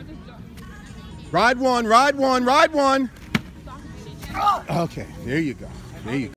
Ride one, ride one, ride one. Okay, there you go. There you go.